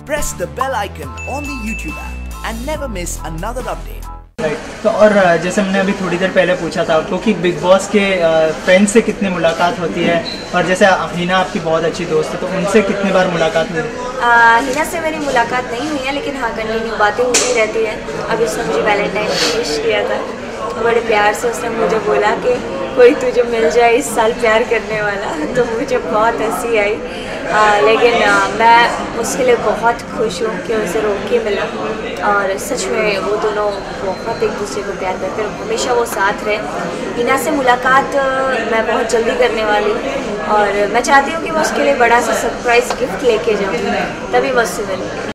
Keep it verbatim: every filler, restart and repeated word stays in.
press the bell icon on the YouTube app and never miss another update. तो और जैसे हमने अभी थोड़ी देर पहले पूछा था आपको कि बिग बॉस के फ्रेंड्स से कितनी मुलाकात होती है, और जैसे हिना आपकी बहुत अच्छी दोस्त है तो उनसे कितनी बार मुलाकात हुई? हिना से मेरी मुलाकात नहीं हुई है, लेकिन हाँ कंटिन्यू बातें होती रहती है। अभी उसने मुझे वैलेंटाइन विश किया था, बड़े प्यार से उसने मुझे बोला कि कोई तुझे मिल जाए इस साल प्यार करने वाला, तो मुझे बहुत हंसी आई। आ, लेकिन आ, मैं उसके लिए बहुत खुश हूँ कि उसे रोक के मिला, और सच में वो दोनों बहुत एक दूसरे को प्यार करते हैं, हमेशा वो साथ रहे। हिना से मुलाकात मैं बहुत जल्दी करने वाली हूँ, और मैं चाहती हूँ कि मैं उसके लिए बड़ा सा सरप्राइज़ गिफ्ट लेके जाऊँ, तभी मैं उससे मिलूँ।